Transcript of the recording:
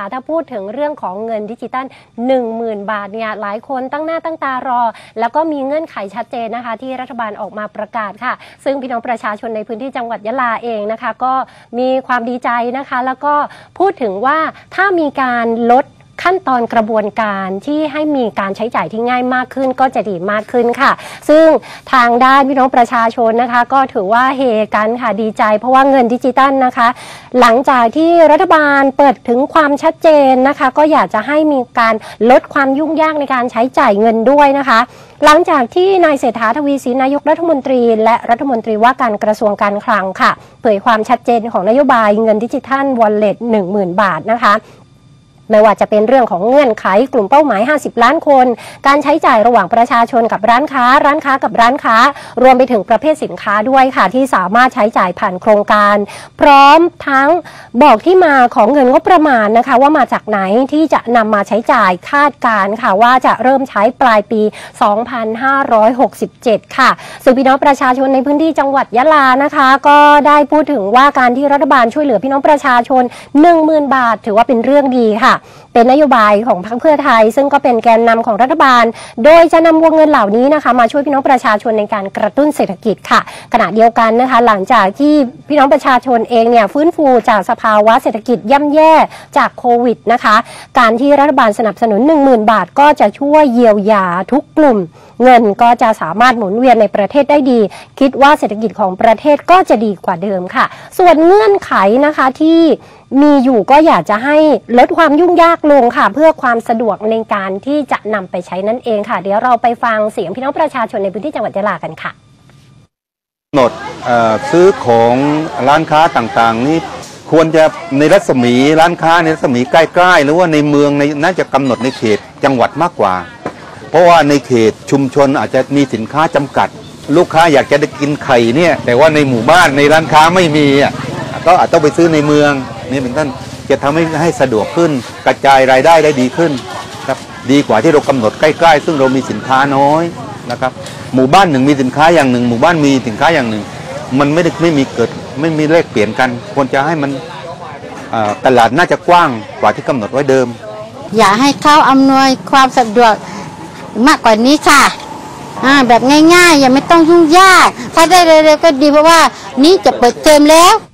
ค่ะถ้าพูดถึงเรื่องของเงินดิจิตัล 10,000 บาทเนี่ยหลายคนตั้งหน้าตั้งตารอแล้วก็มีเงื่อนไขชัดเจนนะคะที่รัฐบาลออกมาประกาศค่ะซึ่งพี่น้องประชาชนในพื้นที่จังหวัดยะลาเองนะคะก็มีความดีใจนะคะแล้วก็พูดถึงว่าถ้ามีการลดขั้นตอนกระบวนการที่ให้มีการใช้จ่ายที่ง่ายมากขึ้นก็จะดีมากขึ้นค่ะซึ่งทางด้านพี่น้องประชาชนนะคะก็ถือว่าเฮกันค่ะดีใจเพราะว่าเงินดิจิตัลนะคะหลังจากที่รัฐบาลเปิดถึงความชัดเจนนะคะก็อยากจะให้มีการลดความยุ่งยากในการใช้จ่ายเงินด้วยนะคะหลังจากที่นายเศรษฐาทวีสินนายกรัฐมนตรีและรัฐมนตรีว่าการกระทรวงการคลังค่ะเผยความชัดเจนของนโยบายเงินดิจิทัลวอลเล็ต 10,000 บาทนะคะไม่ว่าจะเป็นเรื่องของเงื่อนไขกลุ่มเป้าหมาย50 ล้านคนการใช้จ่ายระหว่างประชาชนกับร้านค้ากับร้านค้ารวมไปถึงประเภทสินค้าด้วยค่ะที่สามารถใช้จ่ายผ่านโครงการพร้อมทั้งบอกที่มาของเงินงบประมาณนะคะว่ามาจากไหนที่จะนำมาใช้จ่ายคาดการณ์ค่ะว่าจะเริ่มใช้ปลายปี 2567 ค่ะซึ่งพี่น้องประชาชนในพื้นที่จังหวัดยะลานะคะก็ได้พูดถึงว่าการที่รัฐบาลช่วยเหลือพี่น้องประชาชน 10,000 บาทถือว่าเป็นเรื่องดีค่ะเป็นนโยบายของพรรคเพื่อไทยซึ่งก็เป็นแกนนำของรัฐบาลโดยจะนำวงเงินเหล่านี้นะคะมาช่วยพี่น้องประชาชนในการกระตุ้นเศรษฐกิจค่ะขณะเดียวกันนะคะหลังจากที่พี่น้องประชาชนเองเนี่ยฟื้นฟูจากสภาวะเศรษฐกิจย่ำแย่จากโควิดนะคะการที่รัฐบาลสนับสนุน 10,000 บาทก็จะช่วยเยียวยาทุกกลุ่มเงินก็จะสามารถหมุนเวียนในประเทศได้ดีคิดว่าเศรษฐกิจของประเทศก็จะดีกว่าเดิมค่ะส่วนเงื่อนไขนะคะที่มีอยู่ก็อยากจะให้ลดความยุ่งยากลงค่ะเพื่อความสะดวกในการที่จะนำไปใช้นั่นเองค่ะเดี๋ยวเราไปฟังเสียงพี่น้องประชาชนในพื้นที่จังหวัดยะลากันค่ะกำหนดซื้อของร้านค้าต่างๆนี่ควรจะในรัศมีร้านค้าในรัศมีใกล้ๆหรือว่าในเมืองน่าจะกำหนดในเขตจังหวัดมากกว่าเพราะว่าในเขตชุมชนอาจจะมีสินค้าจำกัดลูกค้าอยากจะได้กินไข่เนี่ยแต่ว่าในหมู่บ้านในร้านค้าไม่มีก็อาจต้องไปซื้อในเมืองนี่เป็นต้นจะทำให้สะดวกขึ้นกระจายรายได้ได้ดีขึ้นครับดีกว่าที่เรากำหนดใกล้ๆซึ่งเรามีสินค้าน้อยนะครับหมู่บ้านหนึ่งมีสินค้าอย่างหนึ่งหมู่บ้านมีสินค้าอย่างหนึ่งมันไม่มีแลกเปลี่ยนกันควรจะให้มันตลาดน่าจะกว้างกว่าที่กำหนดไว้เดิมอยากให้เขาอำนวยความสะดวกมากกว่านี้ค่ะแบบง่ายๆอย่าไม่ต้องยุ่งยากถ้าได้เร็วๆก็ดีเพราะว่านี้จะเปิดเทอมแล้ว